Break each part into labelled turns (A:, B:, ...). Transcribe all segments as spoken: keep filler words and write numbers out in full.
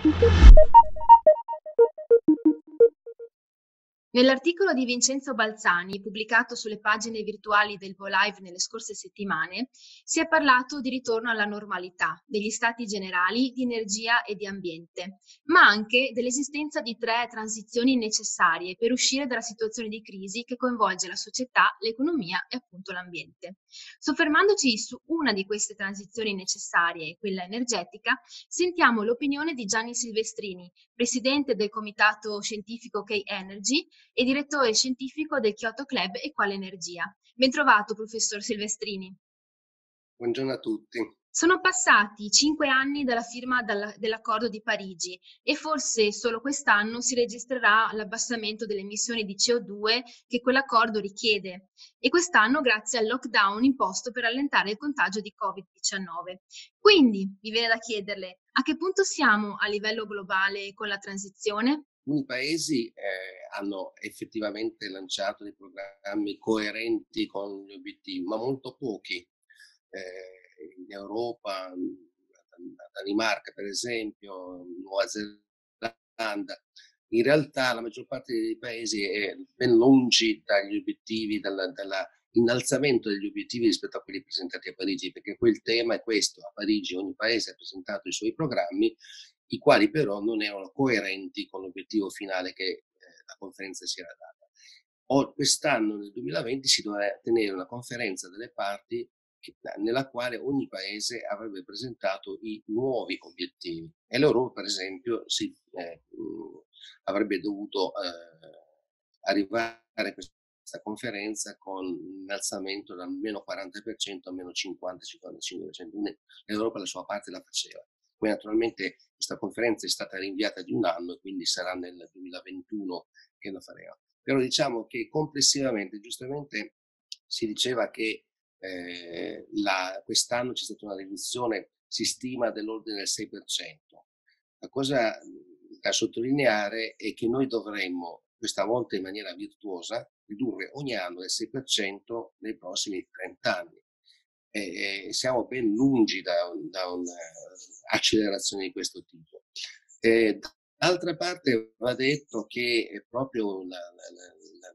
A: Nell'articolo di Vincenzo Balzani, pubblicato sulle pagine virtuali del VoLive nelle scorse settimane, si è parlato di ritorno alla normalità degli stati generali di energia e di ambiente, ma anche dell'esistenza di tre transizioni necessarie per uscire dalla situazione di crisi che coinvolge la società, l'economia e appunto l'ambiente. Soffermandoci su una di queste transizioni necessarie, quella energetica, sentiamo l'opinione di Gianni Silvestrini, presidente del comitato scientifico K-Energy e direttore scientifico del Kyoto Club Equale Energia. Bentrovato, professor Silvestrini.
B: Buongiorno a tutti.
A: Sono passati cinque anni dalla firma dalla, dell'accordo di Parigi e forse solo quest'anno si registrerà l'abbassamento delle emissioni di C O due che quell'accordo richiede e quest'anno grazie al lockdown imposto per allentare il contagio di covid diciannove. Quindi mi viene da chiederle a che punto siamo a livello globale con la transizione?
B: Alcuni paesi eh, hanno effettivamente lanciato dei programmi coerenti con gli obiettivi, ma molto pochi. Eh, in Europa, la Danimarca per esempio, Nuova Zelanda, in realtà la maggior parte dei paesi è ben lungi dagli obiettivi, dalla, dalla innalzamento degli obiettivi rispetto a quelli presentati a Parigi, perché quel tema è questo: a Parigi ogni paese ha presentato i suoi programmi, i quali però non erano coerenti con l'obiettivo finale che eh, la conferenza si era data. O quest'anno, nel duemilaventi, si dovrà tenere una conferenza delle parti che, nella quale ogni paese avrebbe presentato i nuovi obiettivi e l'Europa, per esempio, si, eh, mh, avrebbe dovuto eh, arrivare a questa conferenza con un innalzamento dal meno quaranta per cento a meno cinquanta cinquantacinque per cento. L'Europa la sua parte la faceva. Poi naturalmente questa conferenza è stata rinviata di un anno e quindi sarà nel duemilaventuno che la faremo. Però diciamo che complessivamente, giustamente si diceva che eh, la, quest'anno c'è stata una riduzione, si stima, dell'ordine del sei per cento. La cosa da sottolineare è che noi dovremmo, questa volta in maniera virtuosa, ridurre ogni anno del sei per cento nei prossimi trenta anni. E, e siamo ben lungi da, da un'accelerazione di questo tipo. E, d'altra parte va detto che proprio la, la, la,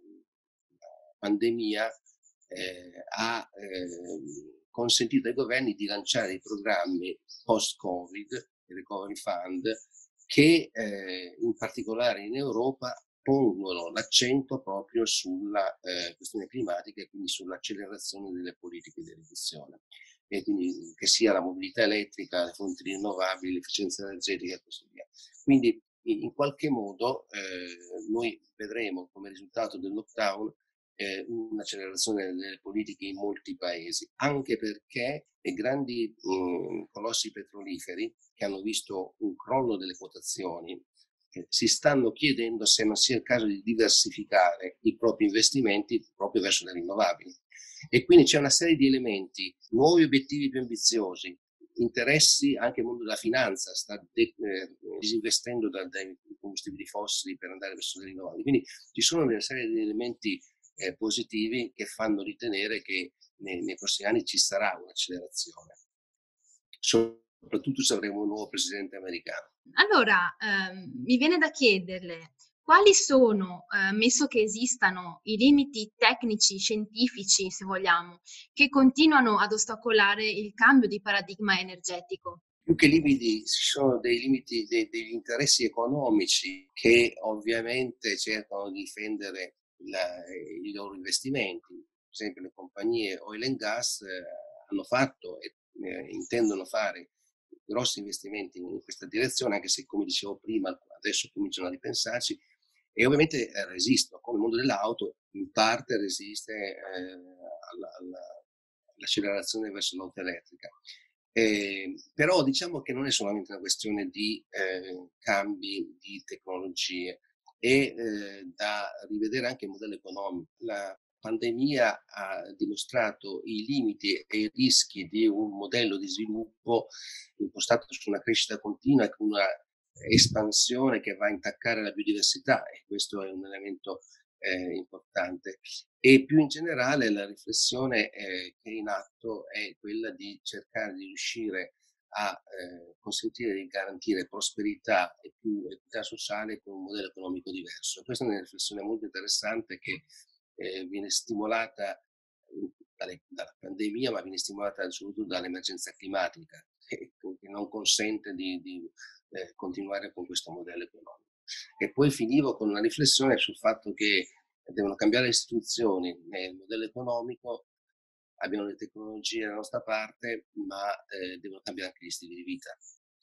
B: la pandemia eh, ha eh, consentito ai governi di lanciare dei programmi post-Covid, il Recovery Fund, che eh, in particolare in Europa pongono l'accento proprio sulla eh, questione climatica e quindi sull'accelerazione delle politiche di riduzione, e quindi che sia la mobilità elettrica, le fonti rinnovabili, l'efficienza energetica e così via. Quindi in, in qualche modo eh, noi vedremo come risultato del lockdown eh, un'accelerazione delle politiche in molti paesi, anche perché i grandi mh, colossi petroliferi che hanno visto un crollo delle quotazioni eh, si stanno chiedendo se non sia il caso di diversificare i propri investimenti proprio verso le rinnovabili. E quindi c'è una serie di elementi, nuovi obiettivi più ambiziosi, interessi, anche il mondo della finanza sta de- eh, disinvestendo da, dai combustibili fossili per andare verso le rinnovabili. Quindi ci sono una serie di elementi eh, positivi che fanno ritenere che nei, nei prossimi anni ci sarà un'accelerazione, soprattutto se avremo un nuovo presidente americano.
A: Allora, ehm, mi viene da chiederle quali sono, eh, messo che esistano i limiti tecnici, scientifici, se vogliamo, che continuano ad ostacolare il cambio di paradigma energetico?
B: Più che limiti, ci sono dei limiti, dei, degli interessi economici che ovviamente cercano di difendere la, i loro investimenti. Per esempio le compagnie oil and gas eh, hanno fatto e eh, intendono fare grossi investimenti in questa direzione, anche se, come dicevo prima, adesso cominciano a ripensarci e ovviamente eh, resistono, come il mondo dell'auto in parte resiste eh, alla, alla, all'accelerazione verso l'auto elettrica. Eh, però diciamo che non è solamente una questione di eh, cambi di tecnologie, è eh, da rivedere anche il modello economico. La pandemia ha dimostrato i limiti e i rischi di un modello di sviluppo impostato su una crescita continua e con una espansione che va a intaccare la biodiversità, e questo è un elemento eh, importante. E più in generale la riflessione eh, che è in atto è quella di cercare di riuscire a eh, consentire di garantire prosperità e più equità sociale con un modello economico diverso. Questa è una riflessione molto interessante che eh, viene stimolata eh, dalle, dalla pandemia, ma viene stimolata soprattutto dall'emergenza climatica, che, che non consente di, di eh, continuare con questo modello economico. E poi finivo con una riflessione sul fatto che devono cambiare le istituzioni nel modello economico, abbiamo le tecnologie dalla nostra parte, ma eh, devono cambiare anche gli stili di vita.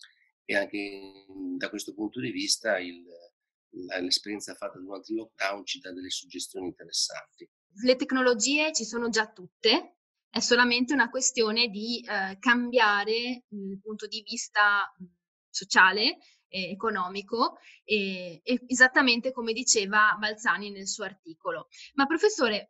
B: E anche da questo punto di vista il, la, l'esperienza fatta durante il lockdown ci dà delle suggestioni interessanti.
A: Le tecnologie ci sono già tutte, è solamente una questione di eh, cambiare il punto di vista sociale e economico, e, e esattamente come diceva Balzani nel suo articolo. Ma professore,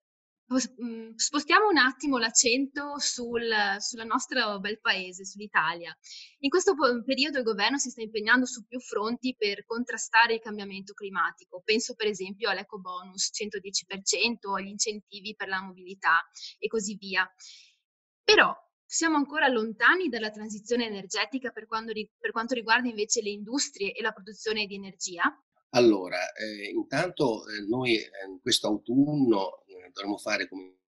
A: spostiamo un attimo l'accento sul, sul nostro bel paese, sull'Italia. In questo periodo il governo si sta impegnando su più fronti per contrastare il cambiamento climatico. Penso per esempio all'ecobonus cento dieci per cento, agli incentivi per la mobilità e così via. Però siamo ancora lontani dalla transizione energetica per, quando, per quanto riguarda invece le industrie e la produzione di energia?
B: Allora, eh, intanto eh, noi eh, questo autunno eh, dovremo fare come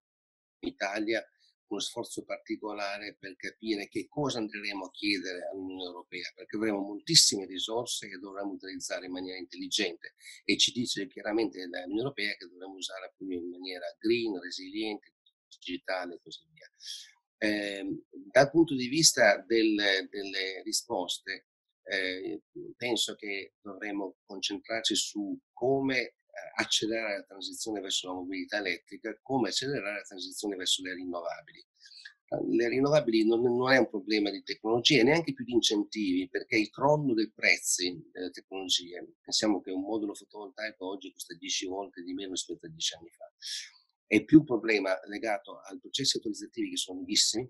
B: Italia uno sforzo particolare per capire che cosa andremo a chiedere all'Unione Europea, perché avremo moltissime risorse che dovremo utilizzare in maniera intelligente e ci dice chiaramente l'Unione Europea che dovremo usare appunto in maniera green, resiliente, digitale e così via. Eh, dal punto di vista del, delle risposte, eh, penso che dovremo concentrarci su come accelerare la transizione verso la mobilità elettrica, come accelerare la transizione verso le rinnovabili. Le rinnovabili non, non è un problema di tecnologia, neanche più di incentivi, perché il crollo dei prezzi delle tecnologie, pensiamo che un modulo fotovoltaico oggi costa dieci volte di meno rispetto a dieci anni fa, è più un problema legato ai processi autorizzativi che sono lunghissimi,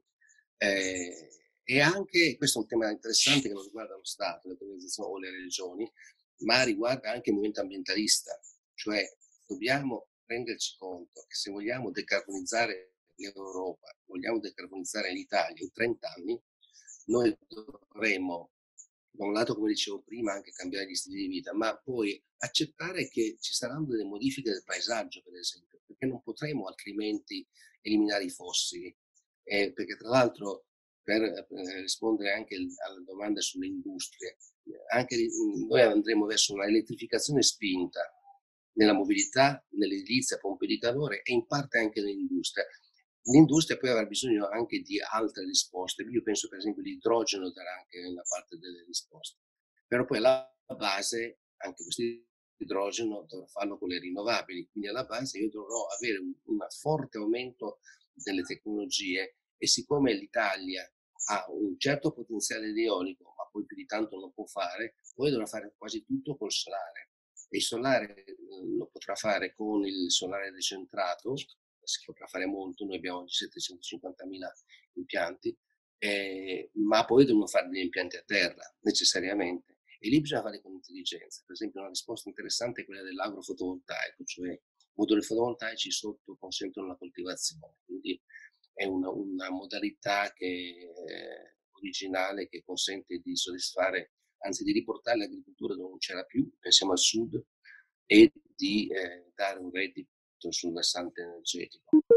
B: eh, e anche, questo è un tema interessante che non riguarda lo Stato, le organizzazioni o le regioni, ma riguarda anche il movimento ambientalista, cioè dobbiamo renderci conto che se vogliamo decarbonizzare l'Europa, vogliamo decarbonizzare l'Italia in trenta anni, noi dovremo, da un lato, come dicevo prima, anche cambiare gli stili di vita, ma poi accettare che ci saranno delle modifiche del paesaggio, per esempio, perché non potremo altrimenti eliminare i fossili. Eh, perché tra l'altro, per eh, rispondere anche alla domanda sulle industrie, anche noi andremo verso una elettrificazione spinta nella mobilità, nell'edilizia, pompe di calore e in parte anche nell'industria. L'industria poi avrà bisogno anche di altre risposte. Io penso per esempio l'idrogeno darà anche una parte delle risposte. Però poi alla base, anche questo idrogeno dovrò farlo con le rinnovabili, quindi alla base io dovrò avere un, un forte aumento delle tecnologie e siccome l'Italia ha un certo potenziale di eolico, ma poi più di tanto non può fare, poi dovrà fare quasi tutto col solare. E il solare eh, lo potrà fare con il solare decentrato, si potrà fare molto, noi abbiamo settecentocinquantamila impianti, eh, ma poi devono fare degli impianti a terra, necessariamente. E lì bisogna fare con intelligenza. Per esempio una risposta interessante è quella dell'agrofotovoltaico, cioè moduli fotovoltaici sotto consentono la coltivazione, quindi è una, una modalità che, eh, originale che consente di soddisfare, anzi di riportare l'agricoltura dove non c'era più, pensiamo al sud, e di eh, dare un reddito sul versante energetico.